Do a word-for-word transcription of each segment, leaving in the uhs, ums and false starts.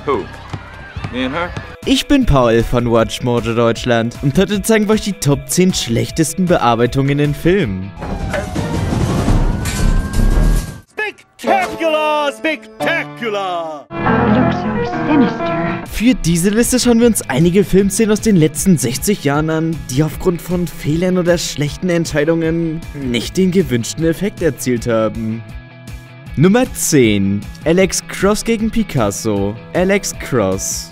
Who? Me and her? Ich bin Paul von WatchMojo Deutschland und heute zeigen wir euch die Top zehn schlechtesten Bearbeitungen in Filmen. Spectacular! Spectacular! Looks so sinister. Für diese Liste schauen wir uns einige Filmszenen aus den letzten sechzig Jahren an, die aufgrund von Fehlern oder schlechten Entscheidungen nicht den gewünschten Effekt erzielt haben. Nummer zehn. Alex Cross gegen Picasso. Alex Cross.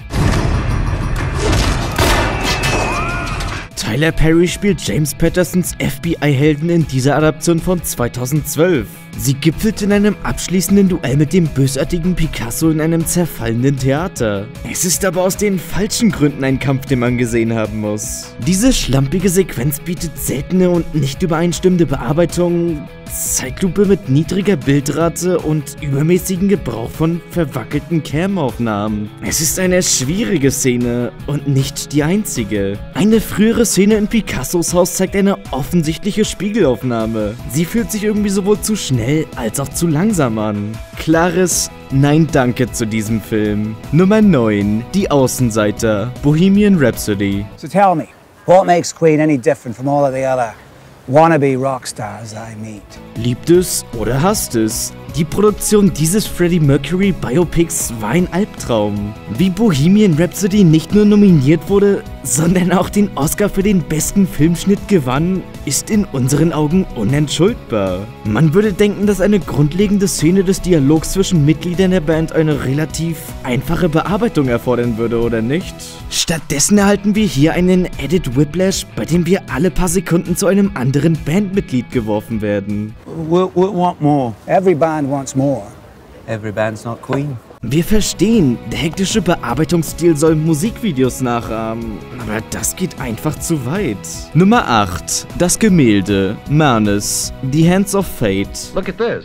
Tyler Perry spielt James Pattersons F B I-Helden in dieser Adaption von zweitausendzwölf. Sie gipfelt in einem abschließenden Duell mit dem bösartigen Picasso in einem zerfallenden Theater. Es ist aber aus den falschen Gründen ein Kampf, den man gesehen haben muss. Diese schlampige Sequenz bietet seltene und nicht übereinstimmende Bearbeitung, Zeitlupe mit niedriger Bildrate und übermäßigen Gebrauch von verwackelten Cam-Aufnahmen. Es ist eine schwierige Szene und nicht die einzige. Eine frühere Szene in Picassos Haus zeigt eine offensichtliche Spiegelaufnahme. Sie fühlt sich irgendwie sowohl zu schnell als auch zu langsam an. Klares Nein danke zu diesem Film. Nummer neun. Die Außenseiter. Bohemian Rhapsody. So tell me, what makes Queen any different from all of the other wannabe rockstars I meet? Liebt es oder hasst es? Die Produktion dieses Freddie Mercury Biopics war ein Albtraum. Wie Bohemian Rhapsody nicht nur nominiert wurde, sondern auch den Oscar für den besten Filmschnitt gewann, ist in unseren Augen unentschuldbar. Man würde denken, dass eine grundlegende Szene des Dialogs zwischen Mitgliedern der Band eine relativ einfache Bearbeitung erfordern würde, oder nicht? Stattdessen erhalten wir hier einen Edit Whiplash, bei dem wir alle paar Sekunden zu einem anderen Bandmitglied geworfen werden. We, we want more. Every band wants more. Every band's not Queen. Wir verstehen, der hektische Bearbeitungsstil soll Musikvideos nachahmen, aber das geht einfach zu weit. Nummer acht. Das Gemälde. Manus. The Hands of Fate. Look at this.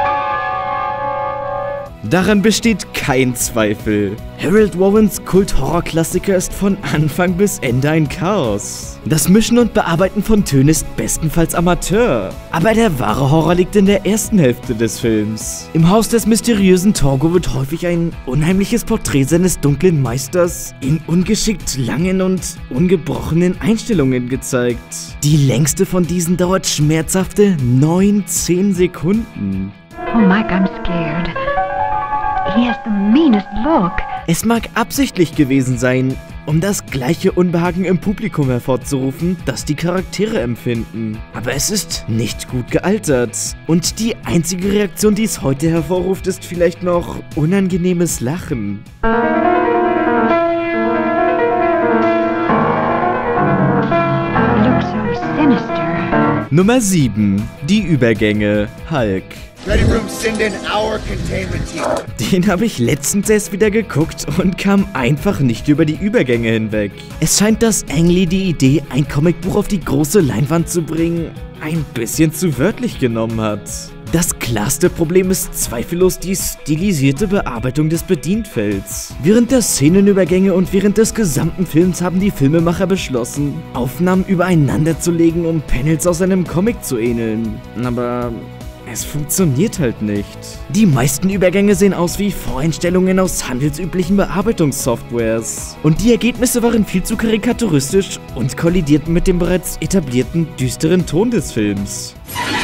Daran besteht kein Zweifel. Harold Warrens Kult-Horror-Klassiker ist von Anfang bis Ende ein Chaos. Das Mischen und Bearbeiten von Tönen ist bestenfalls Amateur. Aber der wahre Horror liegt in der ersten Hälfte des Films. Im Haus des mysteriösen Torgo wird häufig ein unheimliches Porträt seines dunklen Meisters in ungeschickt langen und ungebrochenen Einstellungen gezeigt. Die längste von diesen dauert schmerzhafte neunzehn Sekunden. Oh Mike, I'm scared. He has the meanest look. Es mag absichtlich gewesen sein, um das gleiche Unbehagen im Publikum hervorzurufen, das die Charaktere empfinden. Aber es ist nicht gut gealtert. Und die einzige Reaktion, die es heute hervorruft, ist vielleicht noch unangenehmes Lachen. Looks so sinister. Nummer sieben. Die Übergänge. Hulk. Ready room, send in our containment team. Den habe ich letztens erst wieder geguckt und kam einfach nicht über die Übergänge hinweg. Es scheint, dass Ang Lee die Idee, ein Comicbuch auf die große Leinwand zu bringen, ein bisschen zu wörtlich genommen hat. Das klarste Problem ist zweifellos die stilisierte Bearbeitung des Bedienfelds. Während der Szenenübergänge und während des gesamten Films haben die Filmemacher beschlossen, Aufnahmen übereinander zu legen, um Panels aus einem Comic zu ähneln. Aber es funktioniert halt nicht. Die meisten Übergänge sehen aus wie Voreinstellungen aus handelsüblichen Bearbeitungssoftwares. Und die Ergebnisse waren viel zu karikaturistisch und kollidierten mit dem bereits etablierten, düsteren Ton des Films.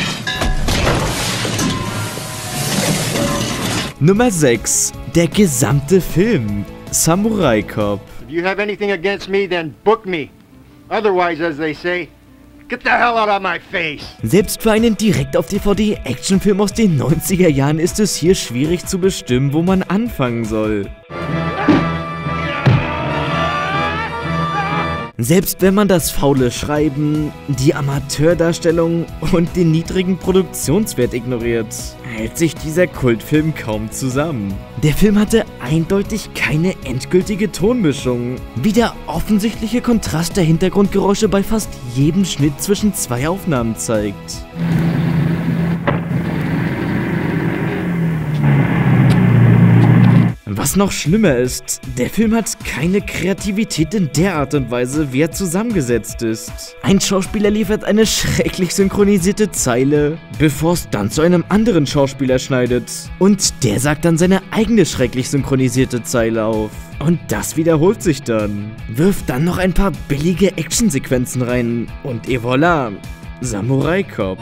Nummer sechs. Der gesamte Film. Samurai Cop. If you have anything against me, then book me. Otherwise, as they say, get the hell out of my face! Selbst für einen direkt auf D V D-Actionfilm aus den neunziger Jahren ist es hier schwierig zu bestimmen, wo man anfangen soll. Selbst wenn man das faule Schreiben, die Amateurdarstellung und den niedrigen Produktionswert ignoriert, hält sich dieser Kultfilm kaum zusammen. Der Film hatte eindeutig keine endgültige Tonmischung, wie der offensichtliche Kontrast der Hintergrundgeräusche bei fast jedem Schnitt zwischen zwei Aufnahmen zeigt. Was noch schlimmer ist, der Film hat keine Kreativität in der Art und Weise, wie er zusammengesetzt ist. Ein Schauspieler liefert eine schrecklich synchronisierte Zeile, bevor es dann zu einem anderen Schauspieler schneidet. Und der sagt dann seine eigene schrecklich synchronisierte Zeile auf. Und das wiederholt sich dann. Wirft dann noch ein paar billige Actionsequenzen rein und et voilà, Samurai Cop.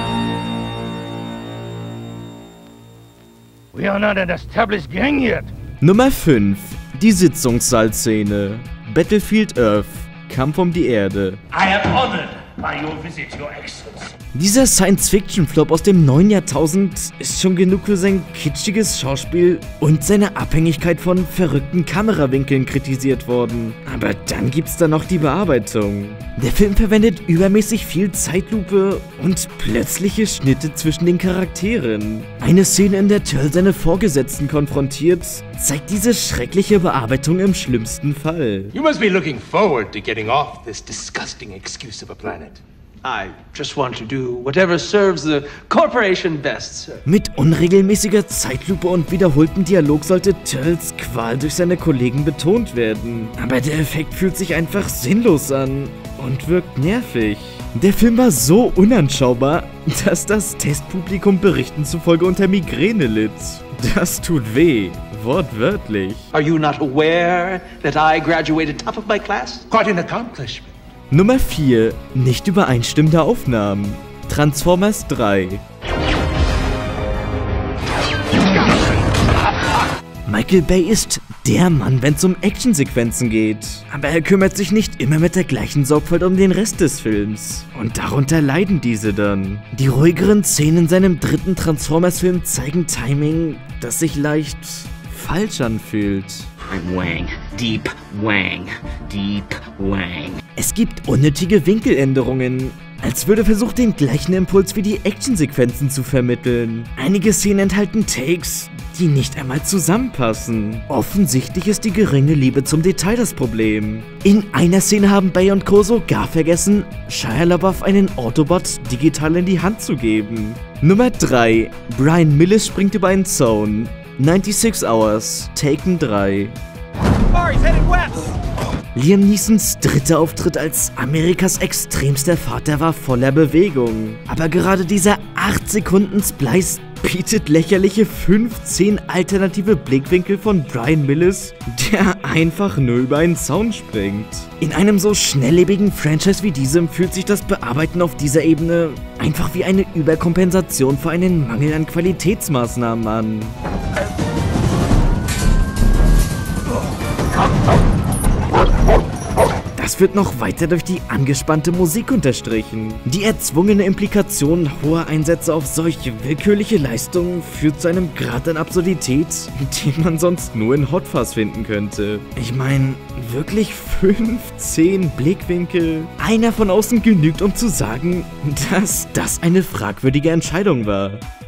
We are not an established gang yet. Nummer fünf. Die Sitzungssaalszene. Battlefield Earth. Kampf um die Erde. I am honored by your visit, Your Excellency. Dieser Science-Fiction-Flop aus dem neuen Jahrtausend ist schon genug für sein kitschiges Schauspiel und seine Abhängigkeit von verrückten Kamerawinkeln kritisiert worden. Aber dann gibt's da noch die Bearbeitung. Der Film verwendet übermäßig viel Zeitlupe und plötzliche Schnitte zwischen den Charakteren. Eine Szene, in der Turl seine Vorgesetzten konfrontiert, zeigt diese schreckliche Bearbeitung im schlimmsten Fall. You must be looking forward to getting off this disgusting excuse of a planet. I just want to do whatever serves the corporation best, sir. Mit unregelmäßiger Zeitlupe und wiederholtem Dialog sollte Turls Qual durch seine Kollegen betont werden. Aber der Effekt fühlt sich einfach sinnlos an und wirkt nervig. Der Film war so unanschaubar, dass das Testpublikum Berichten zufolge unter Migräne litt. Das tut weh. Wortwörtlich. Are you not aware that I graduated top of my class? Quite an accomplishment. Nummer vier. Nicht übereinstimmende Aufnahmen. Transformers drei. Michael Bay ist der Mann, wenn es um Actionsequenzen geht. Aber er kümmert sich nicht immer mit der gleichen Sorgfalt um den Rest des Films. Und darunter leiden diese dann. Die ruhigeren Szenen in seinem dritten Transformers-Film zeigen Timing, das sich leicht falsch anfühlt. Wang, Deep Wang, Deep Wang. Es gibt unnötige Winkeländerungen, als würde versucht, den gleichen Impuls wie die Actionsequenzen zu vermitteln. Einige Szenen enthalten Takes, die nicht einmal zusammenpassen. Offensichtlich ist die geringe Liebe zum Detail das Problem. In einer Szene haben Bay und Co. sogar vergessen, Shia LaBeouf einen Autobot digital in die Hand zu geben. Nummer drei. Brian Millis springt über einen Zaun. sechsundneunzig Hours, Taken drei. Liam Neesons dritter Auftritt als Amerikas extremster Vater war voller Bewegung. Aber gerade dieser acht Sekunden Splice bietet lächerliche fünfzehn alternative Blickwinkel von Brian Millis, der einfach nur über einen Zaun springt. In einem so schnelllebigen Franchise wie diesem fühlt sich das Bearbeiten auf dieser Ebene einfach wie eine Überkompensation für einen Mangel an Qualitätsmaßnahmen an. Das wird noch weiter durch die angespannte Musik unterstrichen. Die erzwungene Implikation hoher Einsätze auf solche willkürliche Leistungen führt zu einem Grad an Absurdität, den man sonst nur in Hot Fuzz finden könnte. Ich meine, wirklich fünfzehn Blickwinkel? Einer von außen genügt, um zu sagen, dass das eine fragwürdige Entscheidung war.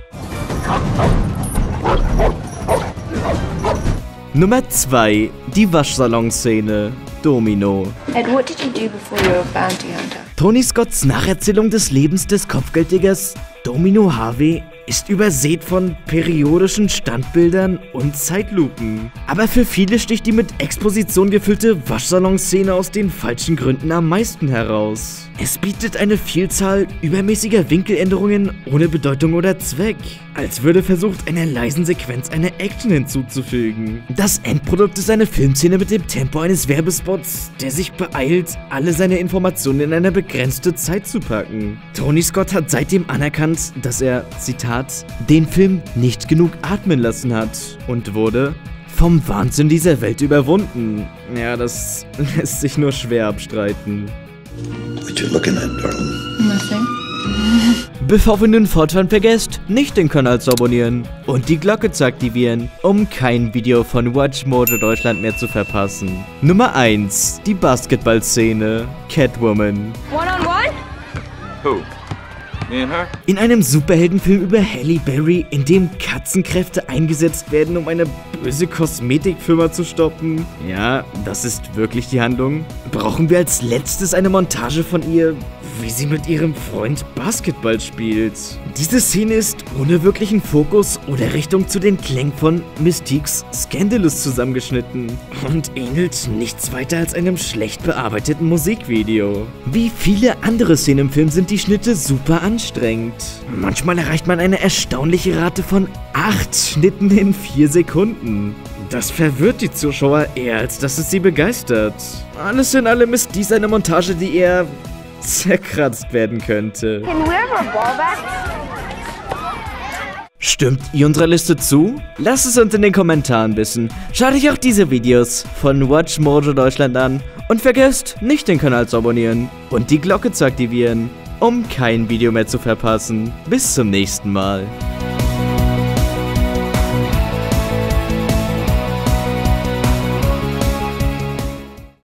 Nummer zwei. Die Waschsalon-Szene. Domino. Ed, what did you do before you were a bounty hunter? Tony Scotts Nacherzählung des Lebens des Kopfgeldjägers Domino Harvey ist übersät von periodischen Standbildern und Zeitlupen. Aber für viele sticht die mit Exposition gefüllte Waschsalon-Szene aus den falschen Gründen am meisten heraus. Es bietet eine Vielzahl übermäßiger Winkeländerungen ohne Bedeutung oder Zweck. Als würde versucht, einer leisen Sequenz eine Action hinzuzufügen. Das Endprodukt ist eine Filmszene mit dem Tempo eines Werbespots, der sich beeilt, alle seine Informationen in eine begrenzte Zeit zu packen. Tony Scott hat seitdem anerkannt, dass er, Zitat, den Film nicht genug atmen lassen hat und wurde vom Wahnsinn dieser Welt überwunden. Ja, das lässt sich nur schwer abstreiten. What you looking at, darling? Nothing. Bevor wir nun fortfahren, vergesst, nicht den Kanal zu abonnieren und die Glocke zu aktivieren, um kein Video von Watch Mojo Deutschland mehr zu verpassen. Nummer eins. Die Basketball-Szene. Catwoman. One on one? Who? Me and her? In einem Superheldenfilm über Halle Berry, in dem Katzenkräfte eingesetzt werden, um eine böse Kosmetikfirma zu stoppen. Ja, das ist wirklich die Handlung. Brauchen wir als letztes eine Montage von ihr, wie sie mit ihrem Freund Basketball spielt. Diese Szene ist ohne wirklichen Fokus oder Richtung zu den Klängen von Mystiques Scandalous zusammengeschnitten und ähnelt nichts weiter als einem schlecht bearbeiteten Musikvideo. Wie viele andere Szenen im Film sind die Schnitte super anstrengend. Manchmal erreicht man eine erstaunliche Rate von acht Schnitten in vier Sekunden. Das verwirrt die Zuschauer eher, als dass es sie begeistert. Alles in allem ist dies eine Montage, die eher zerkratzt werden könnte. Stimmt ihr unserer Liste zu? Lasst es uns in den Kommentaren wissen. Schaut euch auch diese Videos von Watch Mojo Deutschland an und vergesst nicht den Kanal zu abonnieren und die Glocke zu aktivieren, um kein Video mehr zu verpassen. Bis zum nächsten Mal.